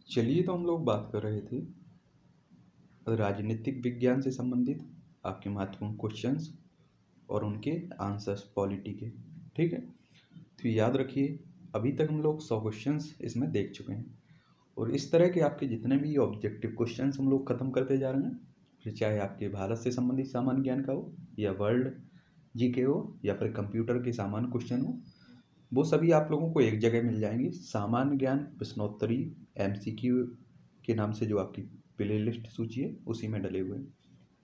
चलिए, तो हम लोग बात कर रहे थे राजनीतिक विज्ञान से संबंधित आपके महत्वपूर्ण क्वेश्चंस और उनके आंसर्स पॉलिटी के। ठीक है, तो याद रखिए, अभी तक हम लोग 100 क्वेश्चंस इसमें देख चुके हैं और इस तरह के आपके जितने भी ऑब्जेक्टिव क्वेश्चंस हम लोग ख़त्म करते जा रहे हैं, फिर चाहे आपके भारत से संबंधित सामान्य ज्ञान का हो या वर्ल्ड जीके हो या फिर कंप्यूटर के सामान्य क्वेश्चन हो, वो सभी आप लोगों को एक जगह मिल जाएंगे। सामान्य ज्ञान प्रश्नोत्तरी एमसीक्यू के नाम से जो आपकी प्ले लिस्ट सूची है उसी में डले हुए हैं।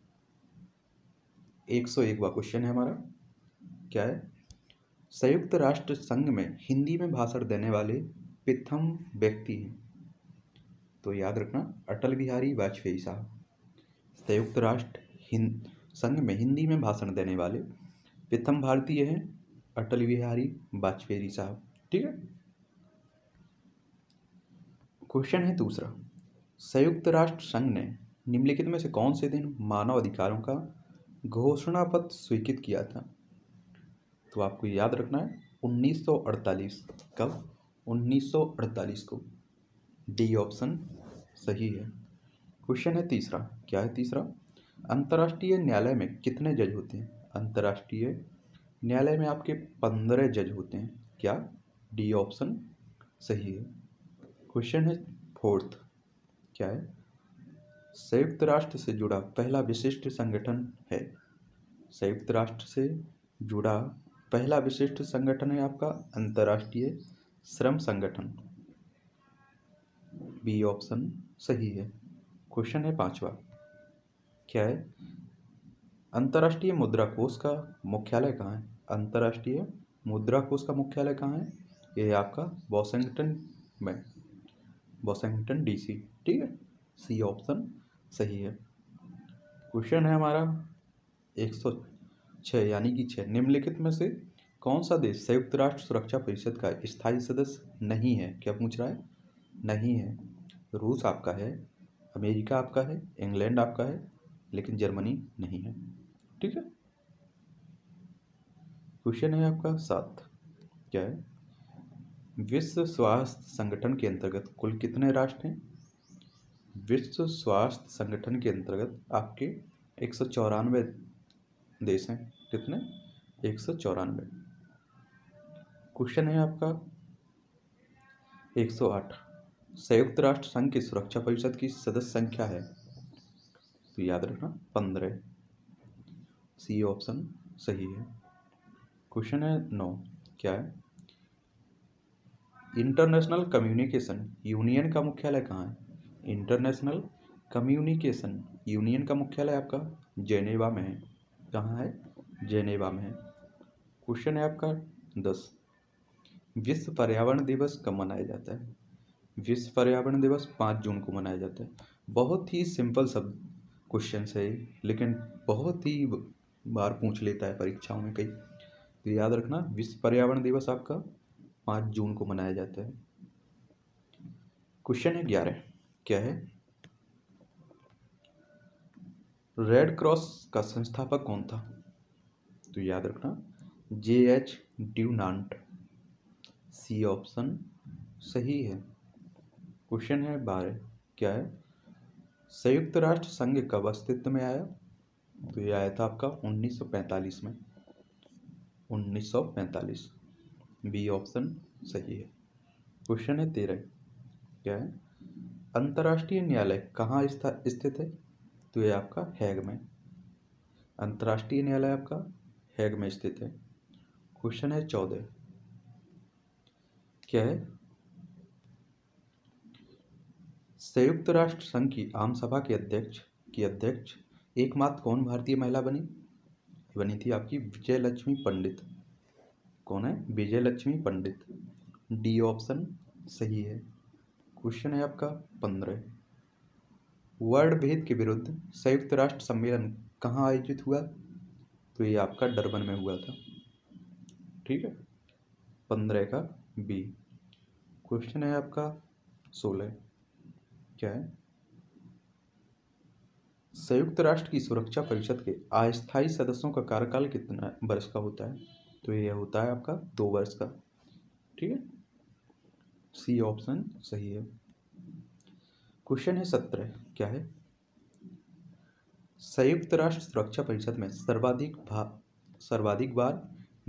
101वां क्वेश्चन है हमारा, क्या है? संयुक्त राष्ट्र संघ में हिंदी में भाषण देने वाले प्रथम व्यक्ति हैं। तो याद रखना, अटल बिहारी वाजपेयी साहब संयुक्त राष्ट्र संघ में हिंदी में भाषण देने वाले प्रथम भारतीय हैं, अटल बिहारी वाजपेयी साहब। ठीक है, क्वेश्चन है दूसरा, संयुक्त राष्ट्र संघ ने निम्नलिखित में से कौन से दिन मानव अधिकारों का घोषणा पत्र स्वीकृत किया था? तो आपको याद रखना है 1948। कब? 1948 को। डी ऑप्शन सही है। क्वेश्चन है तीसरा, क्या है तीसरा? अंतर्राष्ट्रीय न्यायालय में कितने जज होते हैं? अंतर्राष्ट्रीय न्यायालय में आपके 15 जज होते हैं। क्या? डी ऑप्शन सही है। क्वेश्चन है फोर्थ, क्या है? संयुक्त राष्ट्र से जुड़ा पहला विशिष्ट संगठन है। संयुक्त राष्ट्र से जुड़ा पहला विशिष्ट संगठन है आपका अंतर्राष्ट्रीय श्रम संगठन। बी ऑप्शन सही है। क्वेश्चन है पांचवा, क्या है? अंतर्राष्ट्रीय मुद्रा कोष का मुख्यालय कहाँ है? अंतर्राष्ट्रीय मुद्रा कोष का मुख्यालय कहाँ है? ये आपका वॉशिंगटन में, वॉशिंगटन डीसी। ठीक है, सी ऑप्शन सही है। क्वेश्चन है हमारा 106 यानी कि 6, निम्नलिखित में से कौन सा देश संयुक्त राष्ट्र सुरक्षा परिषद का स्थायी सदस्य नहीं है? क्या पूछ रहा है? नहीं है। रूस आपका है, अमेरिका आपका है, इंग्लैंड आपका है, लेकिन जर्मनी नहीं है। ठीक है, क्वेश्चन है आपका 7, क्या है? विश्व स्वास्थ्य संगठन के अंतर्गत कुल कितने राष्ट्र हैं? विश्व स्वास्थ्य संगठन के अंतर्गत आपके 194 देश हैं। कितने? 194। क्वेश्चन है आपका 108, संयुक्त राष्ट्र संघ की सुरक्षा परिषद की सदस्य संख्या है? तो याद रखना 15। सी ऑप्शन सही है। क्वेश्चन है 9, क्या है? इंटरनेशनल कम्युनिकेशन यूनियन का मुख्यालय कहाँ है? इंटरनेशनल कम्युनिकेशन यूनियन का मुख्यालय आपका जेनेवा में है। कहाँ है? जेनेवा में है। क्वेश्चन है आपका 10, विश्व पर्यावरण दिवस कब मनाया जाता है? विश्व पर्यावरण दिवस 5 जून को मनाया जाता है। बहुत ही सिंपल सब क्वेश्चन है, लेकिन बहुत ही बार पूछ लेता है परीक्षाओं में कई। तो याद रखना, विश्व पर्यावरण दिवस आपका 5 जून को मनाया जाता है। क्वेश्चन है 11, क्या है? रेड क्रॉस का संस्थापक कौन था? तो याद रखना JH ड्यूनांट। सी ऑप्शन सही है। क्वेश्चन है 12, क्या है? संयुक्त राष्ट्र संघ कब अस्तित्व में आया? तो ये आया था आपका 1945 में। 1945। बी ऑप्शन सही है। क्वेश्चन है 13, क्या है? अंतर्राष्ट्रीय न्यायालय कहाँ स्थित है? तो ये आपका हैग में। अंतर्राष्ट्रीय न्यायालय आपका हैग में स्थित है। क्वेश्चन है 14, क्या है? संयुक्त राष्ट्र संघ की आम सभा के अध्यक्ष एकमात्र कौन भारतीय महिला बनी? बनी थी आपकी विजय लक्ष्मी पंडित। कौन है? विजय लक्ष्मी पंडित। डी ऑप्शन सही है। क्वेश्चन है आपका 15, वर्ण भेद के विरुद्ध संयुक्त राष्ट्र सम्मेलन कहाँ आयोजित हुआ? तो ये आपका डरबन में हुआ था। ठीक है, 15 का बी। क्वेश्चन है आपका 16, क्या है? संयुक्त राष्ट्र की सुरक्षा परिषद के अस्थायी सदस्यों का कार्यकाल कितना वर्ष का होता है? तो यह होता है आपका 2 वर्ष का। ठीक है, सी ऑप्शन सही है। क्वेश्चन है 17, क्या है? संयुक्त राष्ट्र सुरक्षा परिषद में सर्वाधिक बार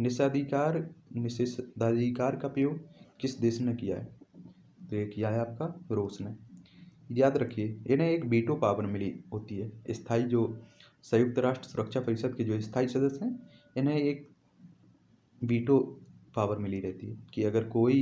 निषेधाधिकार का प्रयोग किस देश ने किया है? तो ये किया है आपका रूस ने। याद रखिए, इन्हें एक वीटो पावर मिली होती है। स्थायी जो संयुक्त राष्ट्र सुरक्षा परिषद के जो स्थायी सदस्य हैं, इन्हें एक वीटो पावर मिली रहती है कि अगर कोई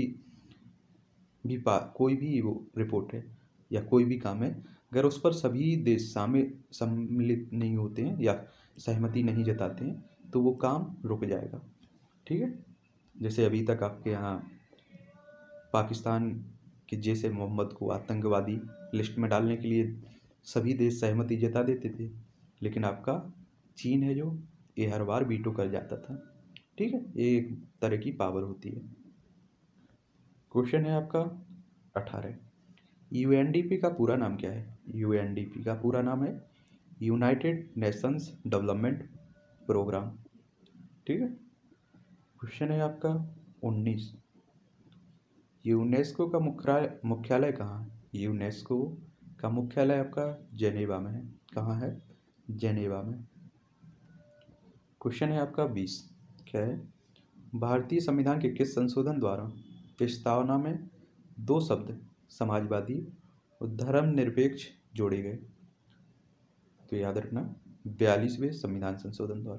भी वो रिपोर्ट है या कोई भी काम है, अगर उस पर सभी देश सम्मिलित नहीं होते हैं या सहमति नहीं जताते हैं तो वो काम रुक जाएगा। ठीक है, जैसे अभी तक आपके यहाँ पाकिस्तान के जैश ए मोहम्मद को आतंकवादी लिस्ट में डालने के लिए सभी देश सहमति जता देते थे, लेकिन आपका चीन है जो ये हर बार वीटो कर जाता था। ठीक है, ये एक तरह की पावर होती है। क्वेश्चन है आपका 18, यूएनडीपी का पूरा नाम क्या है? यूएनडीपी का पूरा नाम है यूनाइटेड नेशंस डेवलपमेंट प्रोग्राम। ठीक है। क्वेश्चन है आपका 19, यूनेस्को का मुख्यालय कहाँ है? यूनेस्को का मुख्यालय आपका जेनेवा में है। कहाँ है? जेनेवा में। क्वेश्चन है आपका 20, क्या है? भारतीय संविधान के किस संशोधन द्वारा प्रस्तावना में 2 शब्द समाजवादी और धर्मनिरपेक्ष जोड़े गए? तो याद रखना 42वें संविधान संशोधन द्वारा।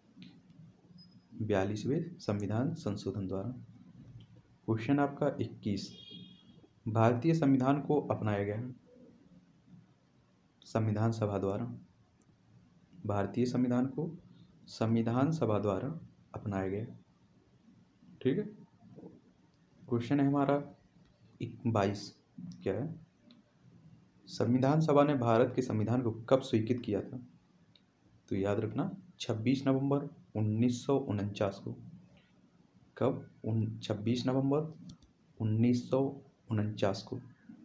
42वें संविधान संशोधन द्वारा। क्वेश्चन आपका 21, भारतीय संविधान को अपनाया गया संविधान सभा द्वारा। भारतीय संविधान को संविधान सभा द्वारा अपनाया गया। ठीक है। क्वेश्चन है हमारा 22, क्या है? संविधान सभा ने भारत के संविधान को कब स्वीकृत किया था? तो याद रखना 26 नवंबर 1949 को। कब? 26 नवंबर 1949 को।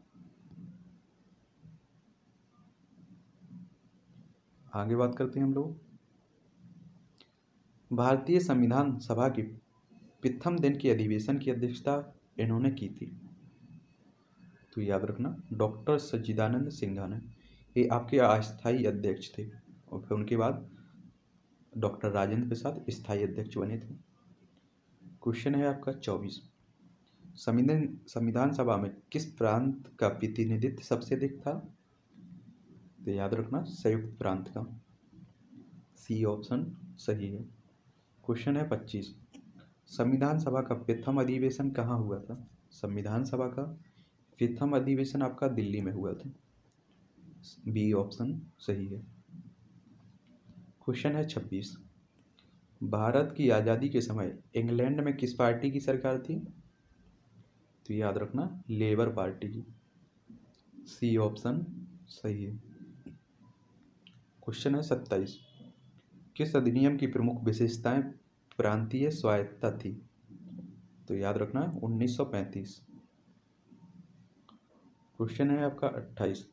आगे बात करते हैं हम लोग। भारतीय संविधान सभा की प्रथम दिन की अधिवेशन की अध्यक्षता इन्होंने की थी। तो याद रखना डॉक्टर सच्चिदानंद सिन्हा ने। ये आपके अस्थायी अध्यक्ष थे और फिर उनके बाद डॉक्टर राजेंद्र प्रसाद स्थायी अध्यक्ष बने थे। क्वेश्चन है आपका 24, संविधान सभा में किस प्रांत का प्रतिनिधित्व सबसे अधिक था? तो याद रखना संयुक्त प्रांत का। सी ऑप्शन सही है। क्वेश्चन है 25, संविधान सभा का प्रथम अधिवेशन कहाँ हुआ था? संविधान सभा का प्रथम अधिवेशन आपका दिल्ली में हुआ था। बी ऑप्शन सही है। क्वेश्चन है 26, भारत की आज़ादी के समय इंग्लैंड में किस पार्टी की सरकार थी? तो याद रखना लेबर पार्टी की। सी ऑप्शन सही है। क्वेश्चन है 27, किस अधिनियम की प्रमुख विशेषताएं प्रांतीय स्वायत्तता थी? तो याद रखना 1935। क्वेश्चन है आपका 28,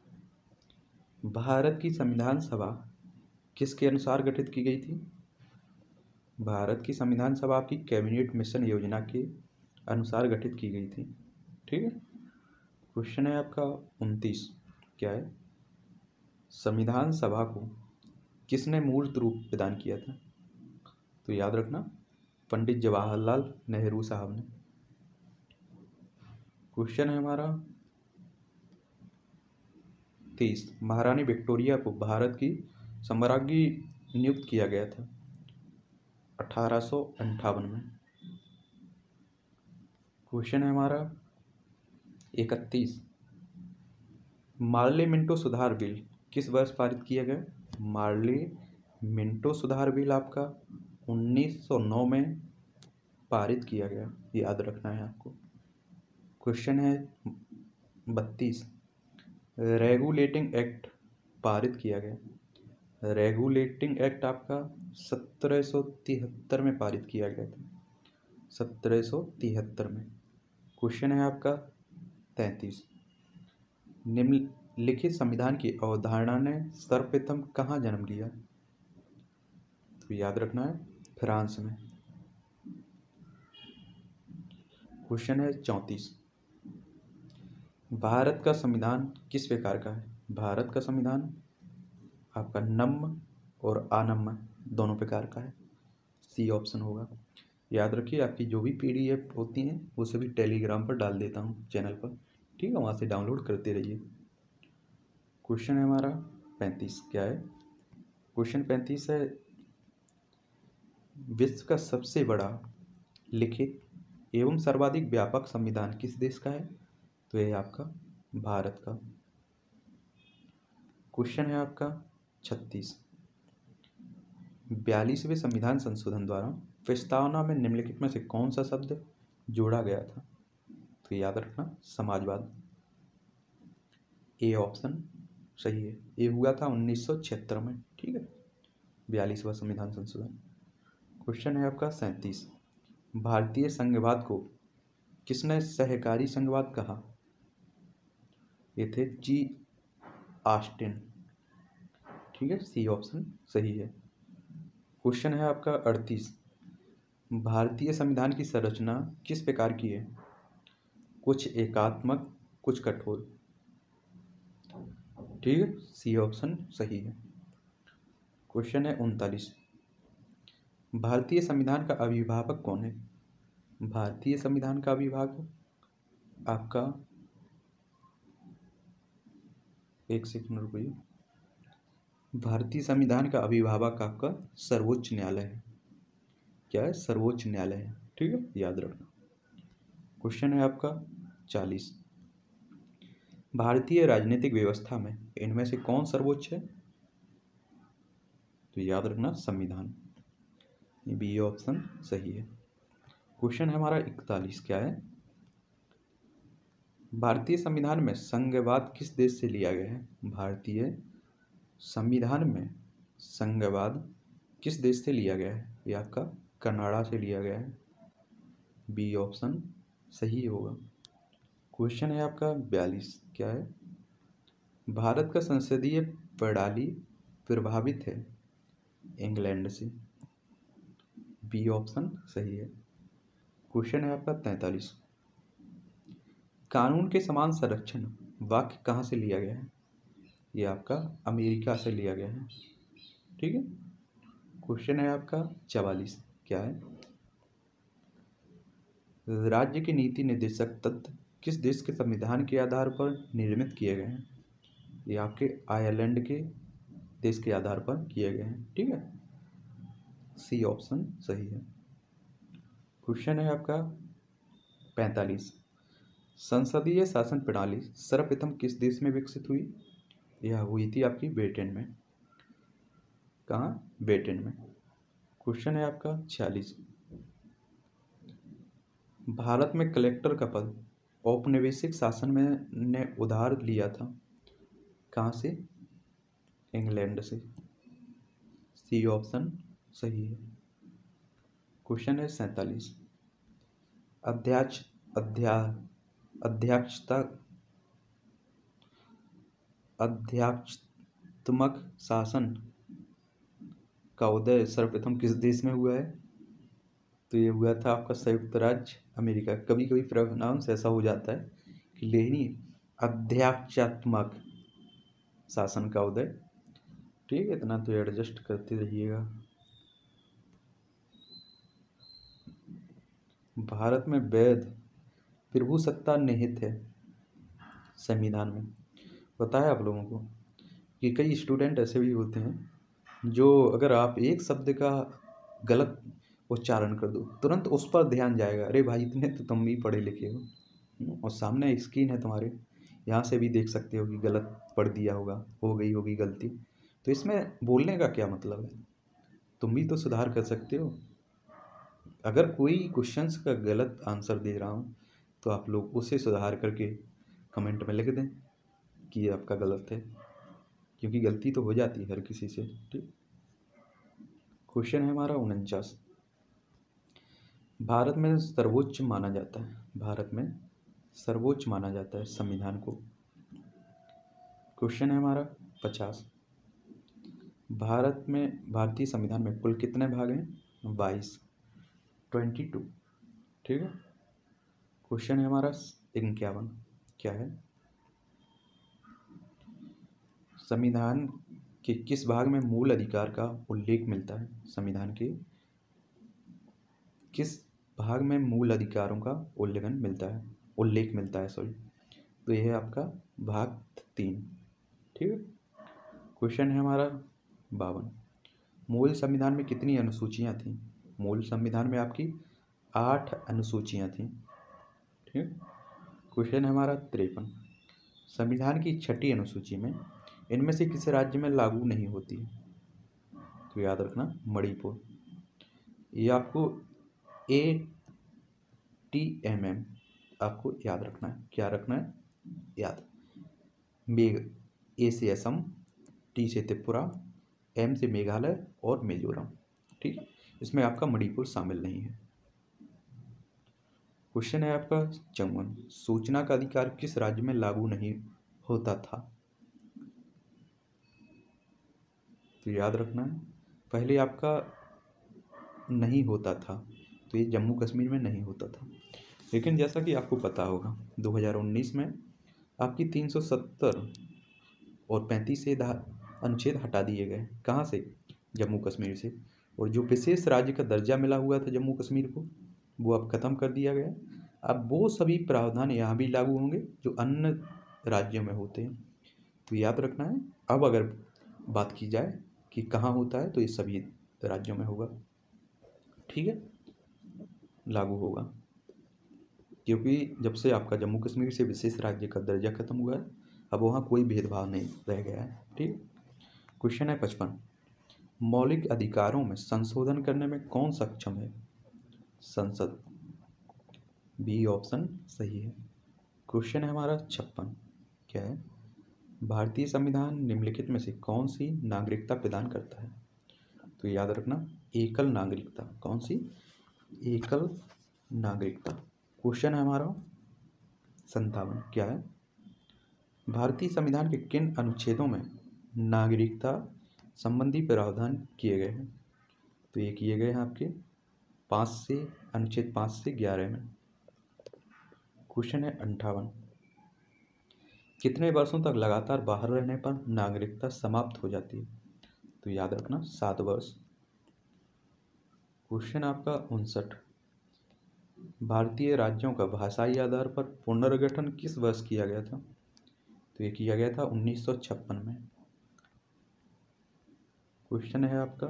भारत की संविधान सभा किसके अनुसार गठित की गई थी? भारत की संविधान सभा आपकी कैबिनेट मिशन योजना के अनुसार गठित की गई थी। ठीक है। क्वेश्चन है आपका 29, क्या है? संविधान सभा को किसने मूर्त रूप प्रदान किया था? तो याद रखना पंडित जवाहरलाल नेहरू साहब ने। क्वेश्चन है हमारा 30, महारानी विक्टोरिया को भारत की सम्राज्ञी नियुक्त किया गया था 1858 में। क्वेश्चन है हमारा 31, मार्ले मिंटो सुधार बिल किस वर्ष पारित किया गया? मार्ले मिंटो सुधार बिल आपका 1909 में पारित किया गया, याद रखना है आपको। क्वेश्चन है 32, रेगुलेटिंग एक्ट पारित किया गया। रेगुलेटिंग एक्ट आपका 1773 में पारित किया गया था। 1773 में। क्वेश्चन है आपका 33, निम्नलिखित संविधान की अवधारणा ने सर्वप्रथम कहाँ जन्म लिया? तो याद रखना है फ्रांस में। क्वेश्चन है 34, भारत का संविधान किस प्रकार का है? भारत का संविधान आपका नम्य और अनम्य दोनों प्रकार का है। सी ऑप्शन होगा। याद रखिए, आपकी जो भी PDF होती हैं वो सभी टेलीग्राम पर डाल देता हूँ चैनल पर, ठीक है, वहाँ से डाउनलोड करते रहिए। क्वेश्चन है हमारा 35। क्या है? क्वेश्चन 35 है, विश्व का सबसे बड़ा लिखित एवं सर्वाधिक व्यापक संविधान किस देश का है? तो यह आपका भारत का। क्वेश्चन है आपका 36। 42वें संविधान संशोधन द्वारा प्रस्तावना में निम्नलिखित में से कौन सा शब्द जोड़ा गया था? तो याद रखना, समाजवाद। ए ऑप्शन सही है। ये हुआ था 1976 में, ठीक है, 42वां संविधान संशोधन। क्वेश्चन है आपका 37। भारतीय संघवाद को किसने सहकारी संघवाद कहा? ये थे जी ऑस्टिन, ठीक है, सी ऑप्शन सही है। क्वेश्चन है आपका 38। भारतीय संविधान की संरचना किस प्रकार की है? कुछ एकात्मक, कुछ कठोर, ठीक है, सी ऑप्शन सही है। क्वेश्चन है 39। भारतीय संविधान का अभिभावक कौन है? भारतीय संविधान का अभिभावक आपका, एक सेकंड रुकिए, भारतीय संविधान का अभिभावक आपका सर्वोच्च न्यायालय है। क्या है? सर्वोच्च न्यायालय है, ठीक है, याद रखना। क्वेश्चन है आपका 40। भारतीय राजनीतिक व्यवस्था में इनमें से कौन सर्वोच्च है? तो याद रखना, संविधान। बी ऑप्शन सही है। क्वेश्चन है हमारा 41। क्या है? भारतीय संविधान में संघवाद किस देश से लिया गया है? भारतीय संविधान में संघवाद किस देश से लिया गया है? ये आपका कनाडा से लिया गया है। बी ऑप्शन सही होगा। क्वेश्चन है आपका 42। क्या है? भारत का संसदीय प्रणाली प्रभावित है इंग्लैंड से। बी ऑप्शन सही है। क्वेश्चन है आपका 43। कानून के समान संरक्षण वाक्य कहाँ से लिया गया है? ये आपका अमेरिका से लिया गया है, ठीक है। क्वेश्चन है आपका 44। क्या है? राज्य के नीति निर्देशक तत्व किस देश के संविधान के आधार पर निर्मित किए गए हैं? ये आपके आयरलैंड के देश के आधार पर किए गए हैं, ठीक है, सी ऑप्शन सही है। क्वेश्चन है आपका 45। संसदीय शासन प्रणाली सर्वप्रथम किस देश में विकसित हुई? यह हुई थी आपकी ब्रिटेन में। कहाँ? ब्रिटेन में। क्वेश्चन है आपका 46। भारत में कलेक्टर का पद औपनिवेशिक शासन में ने उधार लिया था। कहाँ से? इंग्लैंड से। सी ऑप्शन सही है। क्वेश्चन है 47। अध्यक्ष अध्या अध्यक्षता अध्यात्मक शासन का उदय सर्वप्रथम किस देश में हुआ है? तो ये हुआ था आपका संयुक्त राज्य अमेरिका। कभी कभी प्रोनाउंस ऐसा हो जाता है कि लेनी अध्यात्मक शासन का उदय, ठीक है, इतना तो एडजस्ट करते रहिएगा। भारत में वैध प्रभुसत्ता निहित है संविधान में। पता है आप लोगों को कि कई स्टूडेंट ऐसे भी होते हैं जो अगर आप एक शब्द का गलत उच्चारण कर दो तुरंत उस पर ध्यान जाएगा, अरे भाई इतने तो तुम भी पढ़े लिखे हो, और सामने स्क्रीन है तुम्हारे, यहाँ से भी देख सकते हो कि गलत पढ़ दिया होगा, हो गई होगी गलती। तो इसमें बोलने का क्या मतलब है? तुम भी तो सुधार कर सकते हो। अगर कोई क्वेश्चंस का गलत आंसर दे रहा हूँ तो आप लोग उसे सुधार करके कमेंट में लिख दें कि ये आपका गलत है, क्योंकि गलती तो हो जाती है हर किसी से, ठीक। क्वेश्चन है हमारा 49। भारत में सर्वोच्च माना जाता है, भारत में सर्वोच्च माना जाता है संविधान को। क्वेश्चन है हमारा 50। भारत में भारतीय संविधान में कुल कितने भाग हैं? 22, ठीक है। क्वेश्चन है हमारा 51। क्या है? संविधान के किस भाग में मूल अधिकार का उल्लेख मिलता है? संविधान के किस भाग में मूल अधिकारों का उल्लेख मिलता है सॉरी। तो यह है आपका भाग 3। ठीक है। क्वेश्चन है हमारा 52। मूल संविधान में कितनी अनुसूचियां थीं? मूल संविधान में आपकी 8 अनुसूचियां थीं। ठीक। क्वेश्चन है हमारा 53। संविधान की 6ठी अनुसूची में इनमें से किस राज्य में लागू नहीं होती? तो याद रखना मणिपुर। ये आपको ATMM आपको याद रखना है। क्या रखना है? याद। A से असम, T से त्रिपुरा, M से मेघालय और मिजोरम। ठीक है। इसमें आपका मणिपुर शामिल नहीं है। क्वेश्चन है आपका 54। सूचना का अधिकार किस राज्य में लागू नहीं होता था? तो याद रखना है, पहले आपका नहीं होता था, तो ये जम्मू कश्मीर में नहीं होता था। लेकिन जैसा कि आपको पता होगा 2019 में आपकी 370 और 35 से अनुच्छेद हटा दिए गए। कहाँ से? जम्मू कश्मीर से। और जो विशेष राज्य का दर्जा मिला हुआ था जम्मू कश्मीर को, वो अब खत्म कर दिया गया। अब वो सभी प्रावधान यहाँ भी लागू होंगे जो अन्य राज्यों में होते हैं। तो याद रखना है, अब अगर बात की जाए कि कहाँ होता है तो ये सभी राज्यों में होगा। ठीक है, लागू होगा, क्योंकि जब से आपका जम्मू कश्मीर से विशेष राज्य का दर्जा खत्म हुआ है, अब वहाँ कोई भेदभाव नहीं रह गया है। ठीक। क्वेश्चन है 55। मौलिक अधिकारों में संशोधन करने में कौन सक्षम है? संसद। बी ऑप्शन सही है। क्वेश्चन है हमारा 56। क्या है? भारतीय संविधान निम्नलिखित में से कौन सी नागरिकता प्रदान करता है? तो याद रखना एकल नागरिकता। कौन सी? एकल नागरिकता। क्वेश्चन है हमारा 57। क्या है? भारतीय संविधान के किन अनुच्छेदों में नागरिकता संबंधी प्रावधान किए गए हैं? तो ये किए गए हैं आपके अनुच्छेद 5 से 11 में। क्वेश्चन है 58। कितने वर्षों तक लगातार बाहर रहने पर नागरिकता समाप्त हो जाती है? तो याद रखना 7 वर्ष। क्वेश्चन आपका 59। भारतीय राज्यों का भाषाई आधार पर पुनर्गठन किस वर्ष किया गया था? तो ये किया गया था 1956 में। क्वेश्चन है आपका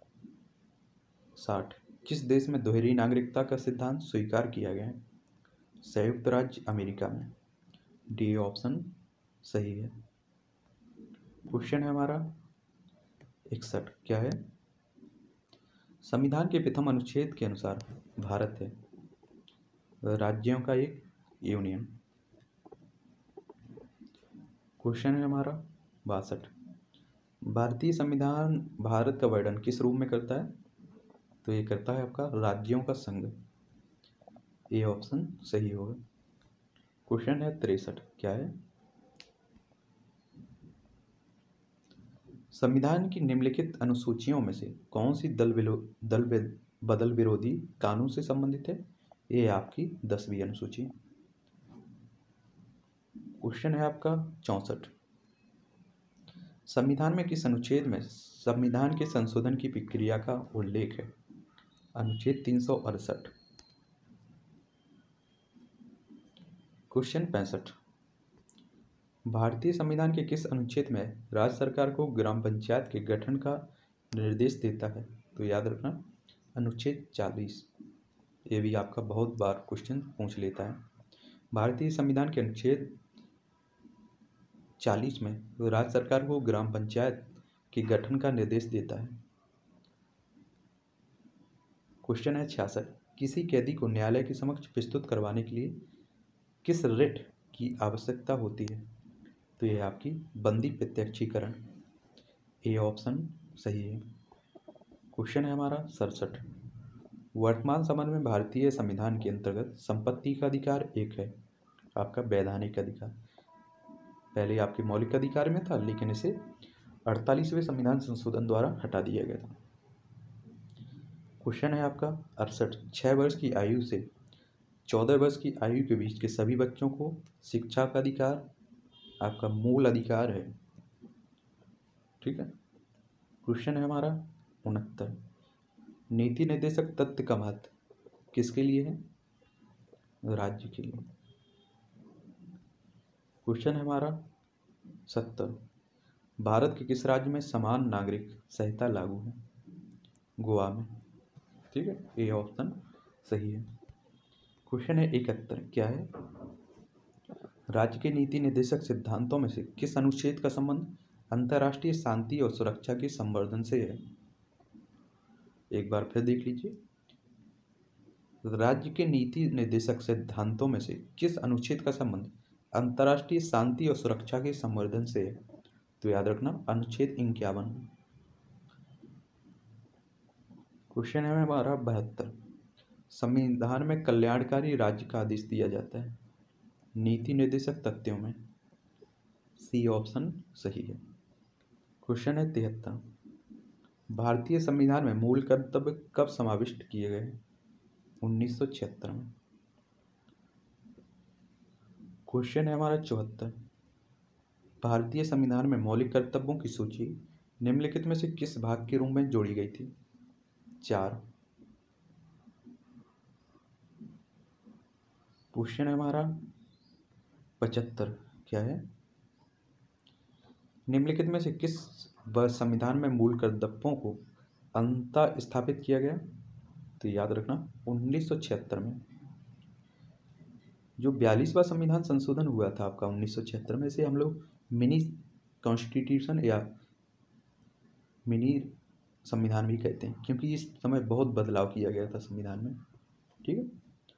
60। किस देश में दोहरी नागरिकता का सिद्धांत स्वीकार किया गया है? संयुक्त राज्य अमेरिका में। डी ऑप्शन सही है। क्वेश्चन है हमारा 61। क्या है? संविधान के प्रथम अनुच्छेद के अनुसार भारत है राज्यों का एक यूनियन। क्वेश्चन है हमारा 62। भारतीय संविधान भारत का वर्णन किस रूप में करता है? तो ये करता है आपका राज्यों का संघ। ए ऑप्शन सही होगा। क्वेश्चन है 63। क्या है? संविधान की निम्नलिखित अनुसूचियों में से कौन सी बदल विरोधी कानून से संबंधित है? ये आपकी 10वीं अनुसूची। क्वेश्चन है आपका 64। संविधान में किस अनुच्छेद में संविधान के संशोधन की प्रक्रिया का उल्लेख है? अनुच्छेद 368। क्वेश्चन 65। भारतीय संविधान के किस अनुच्छेद में राज्य सरकार को ग्राम पंचायत के गठन का निर्देश देता है? तो याद रखना अनुच्छेद 40। ये भी आपका बहुत बार क्वेश्चन पूछ लेता है। भारतीय संविधान के अनुच्छेद 40 में राज्य सरकार को ग्राम पंचायत के गठन का निर्देश देता है। क्वेश्चन है 66। किसी कैदी को न्यायालय के समक्ष प्रस्तुत करवाने के लिए किस रिट की आवश्यकता होती है? तो यह आपकी बंदी प्रत्यक्षीकरण। ए ऑप्शन सही है। क्वेश्चन है हमारा 67। वर्तमान समय में भारतीय संविधान के अंतर्गत संपत्ति का अधिकार एक है आपका वैधानिक अधिकार। पहले आपके मौलिक अधिकार में था, लेकिन इसे 48वें संविधान संशोधन द्वारा हटा दिया गया था। क्वेश्चन है आपका 68। 6 वर्ष की आयु से 14 वर्ष की आयु के बीच के सभी बच्चों को शिक्षा का अधिकार आपका मूल अधिकार है। ठीक है। क्वेश्चन है हमारा 69, नीति निर्देशक तत्व का महत्व किसके लिए है? राज्य के लिए। क्वेश्चन है हमारा 70, भारत के किस राज्य में समान नागरिक संहिता लागू है? गोवा में। ठीक है, ए ऑप्शन सही है। क्वेश्चन है 71, क्या है? राज्य के नीति निर्देशक सिद्धांतों में से किस अनुच्छेद का संबंध अंतर्राष्ट्रीय शांति और सुरक्षा के संवर्धन से है? एक बार फिर देख लीजिए, राज्य के नीति निर्देशक सिद्धांतों में से किस अनुच्छेद का संबंध अंतर्राष्ट्रीय शांति और सुरक्षा के संवर्धन से है? तो याद रखना अनुच्छेद 51। क्वेश्चन है हमारा 72, संविधान में कल्याणकारी राज्य का आदेश दिया जाता है नीति निर्देशक तथ्यों में? सी ऑप्शन सही है। क्वेश्चन है 73, भारतीय संविधान में मूल कर्तव्य कब समाविष्ट किए गए? 1976 में। क्वेश्चन है हमारा 74, भारतीय संविधान में मौलिक कर्तव्यों की सूची निम्नलिखित में से किस भाग के रूप में जोड़ी गई थी? 4। क्वेश्चन है हमारा 75, क्या है? निम्नलिखित में से किस वर्ष संविधान में मूल कर्तव्यों को अंततः स्थापित किया गया? तो याद रखना 1976 में। जो 42वां संविधान संशोधन हुआ था आपका 1976 में, से हम लोग मिनी कॉन्स्टिट्यूशन या मिनी संविधान भी कहते हैं, क्योंकि इस समय बहुत बदलाव किया गया था संविधान में। ठीक है।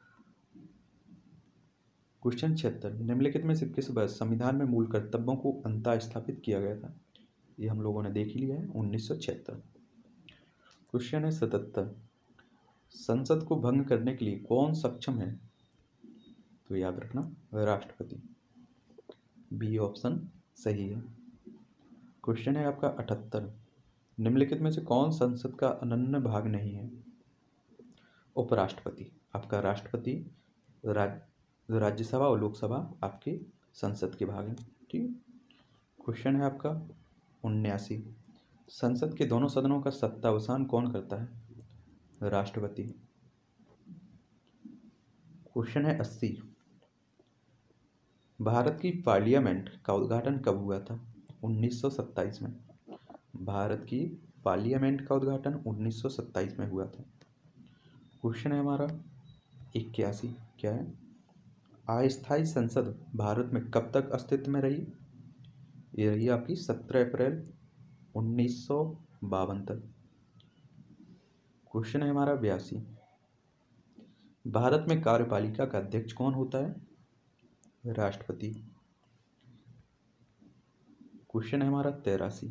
क्वेश्चन 76, निम्नलिखित में से किस वर्ष संविधान में मूल कर्तव्यों को अंततः स्थापित किया गया था? ये हम लोगों ने देख ही लिया है, 1976। क्वेश्चन है 77, संसद को भंग करने के लिए कौन सक्षम है? तो याद रखना राष्ट्रपति। बी ऑप्शन सही है। क्वेश्चन है आपका 78, निम्नलिखित में से कौन संसद का अनन्य भाग नहीं है? उपराष्ट्रपति। आपका राष्ट्रपति राज्यसभा और लोकसभा आपके संसद के भाग हैं। ठीक है। क्वेश्चन है आपका 79, संसद के दोनों सदनों का सत्तावसान कौन करता है? राष्ट्रपति। क्वेश्चन है 80, भारत की पार्लियामेंट का उद्घाटन कब हुआ था? 1927 में। भारत की पार्लियामेंट का उद्घाटन 1927 में हुआ था। क्वेश्चन है हमारा 81, क्या है? अस्थायी संसद भारत में कब तक अस्तित्व में रही? ये रही आपकी 17 अप्रैल 1952 तक। क्वेश्चन है हमारा 82, भारत में कार्यपालिका का अध्यक्ष कौन होता है? राष्ट्रपति। क्वेश्चन है हमारा 83,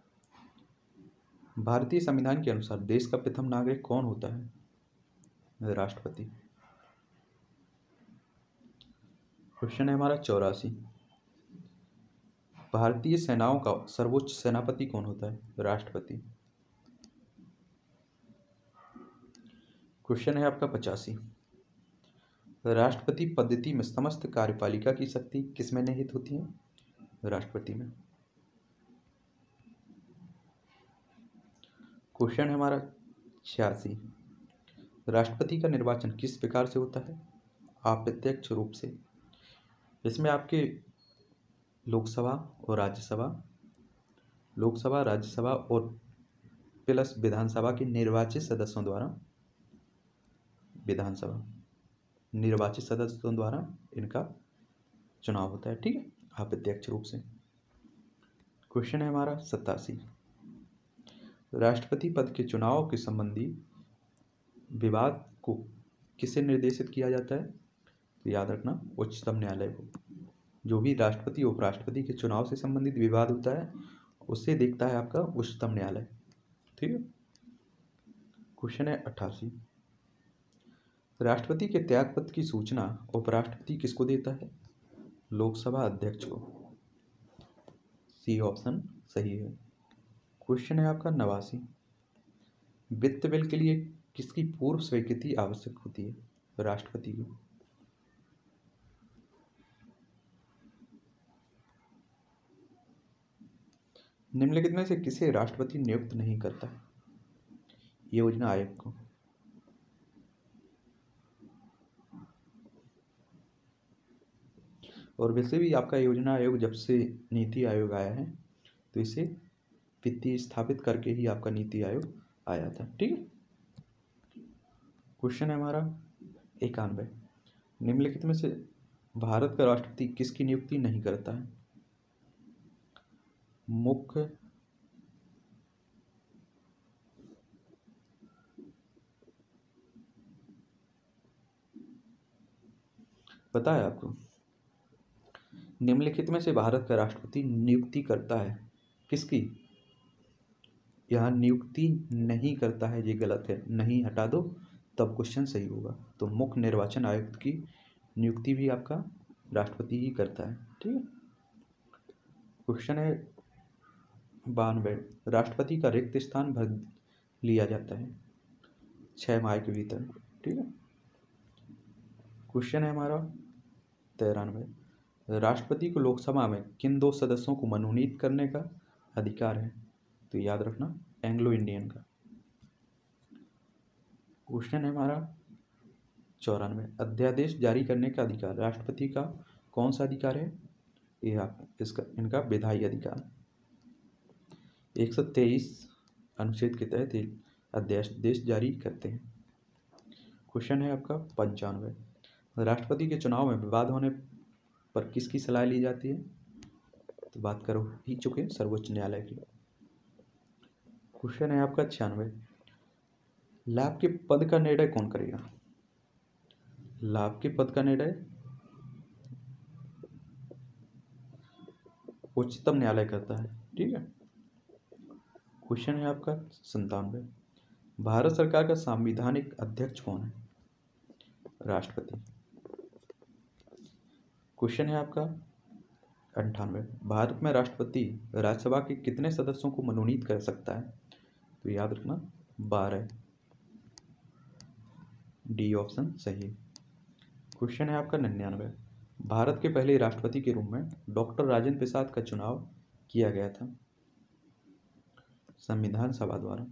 भारतीय संविधान के अनुसार देश का प्रथम नागरिक कौन होता है? राष्ट्रपति। क्वेश्चन है हमारा 84, भारतीय सेनाओं का सर्वोच्च सेनापति कौन होता है? राष्ट्रपति। क्वेश्चन है आपका 85, राष्ट्रपति पद्धति में समस्त कार्यपालिका की शक्ति किसमें निहित होती है? राष्ट्रपति में। क्वेश्चन है हमारा 86, राष्ट्रपति का निर्वाचन किस प्रकार से होता है? अप्रत्यक्ष रूप से। इसमें आपके लोकसभा और राज्यसभा और प्लस विधानसभा के निर्वाचित सदस्यों द्वारा इनका चुनाव होता है। ठीक है, अप्रत्यक्ष रूप से। क्वेश्चन है हमारा 87, राष्ट्रपति पद के चुनाव के संबंधी विवाद को किसे निर्देशित किया जाता है? तो याद रखना उच्चतम न्यायालय को। जो भी राष्ट्रपति उपराष्ट्रपति के चुनाव से संबंधित विवाद होता है उससे देखता है आपका उच्चतम न्यायालय। ठीक है। क्वेश्चन है 88, राष्ट्रपति के त्यागपत्र की सूचना उपराष्ट्रपति किसको देता है? लोकसभा अध्यक्ष को। सी ऑप्शन सही है। क्वेश्चन है आपका 89, वित्त बिल के लिए किसकी पूर्व स्वीकृति आवश्यक होती है? राष्ट्रपति की। निम्नलिखित में से किसे राष्ट्रपति नियुक्त नहीं करता? योजना आयोग को। और वैसे भी आपका योजना आयोग जब से नीति आयोग आया है तो इसे वित्तीय स्थापित करके ही आपका नीति आयोग आया था। ठीक है। क्वेश्चन है हमारा 91। निम्नलिखित में से भारत का राष्ट्रपति किसकी नियुक्ति नहीं करता है? मुख्य पता है आपको? निम्नलिखित में से भारत का राष्ट्रपति नियुक्ति करता है किसकी? यहाँ नियुक्ति नहीं करता है, ये गलत है, नहीं हटा दो तब क्वेश्चन सही होगा। तो मुख्य निर्वाचन आयुक्त की नियुक्ति भी आपका राष्ट्रपति ही करता है। ठीक है। क्वेश्चन है 92। राष्ट्रपति का रिक्त स्थान भर लिया जाता है 6 माह के भीतर। ठीक है। क्वेश्चन है हमारा 93। राष्ट्रपति को लोकसभा में किन 2 सदस्यों को मनोनीत करने का अधिकार है? तो याद रखना, एंग्लो इंडियन का। क्वेश्चन है हमारा 94। अध्यादेश जारी करने का अधिकार राष्ट्रपति का कौन सा अधिकार है? इनका विधायी अधिकार 123 अनुच्छेद के तहत अध्यादेश जारी करते हैं। क्वेश्चन है आपका 95। राष्ट्रपति के चुनाव में विवाद होने पर किसकी सलाह ली जाती है? तो बात करो ही चुके सर्वोच्च न्यायालय की। क्वेश्चन है आपका 96। लाभ के पद का निर्णय कौन करेगा? लाभ के पद का निर्णय उच्चतम न्यायालय करता है। ठीक है। क्वेश्चन है आपका 97। भारत सरकार का संवैधानिक अध्यक्ष कौन है? राष्ट्रपति। क्वेश्चन है आपका 98। भारत में राष्ट्रपति राज्यसभा के कितने सदस्यों को मनोनीत कर सकता है? तो याद रखना 12। डी ऑप्शन सही। क्वेश्चन है आपका 99। भारत के पहले राष्ट्रपति के रूप में डॉक्टर राजेंद्र प्रसाद का चुनाव किया गया था संविधान सभा द्वारा।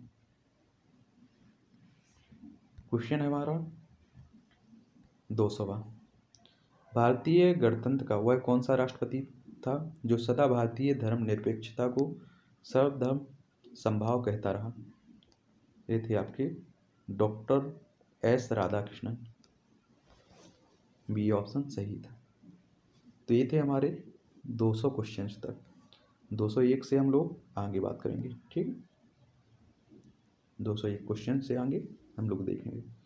क्वेश्चन है हमारा 200वां। भारतीय गणतंत्र का वह कौन सा राष्ट्रपति था जो सदा भारतीय धर्मनिरपेक्षता को सर्वधर्म समभाव कहता रहा? ये थे आपके doctor S Radhakrishnan. B option सही था। तो ये थे हमारे 200 क्वेश्चंस तक। 201 से हम लोग आगे बात करेंगे। ठीक है। 201 क्वेश्चन से आगे हम लोग देखेंगे।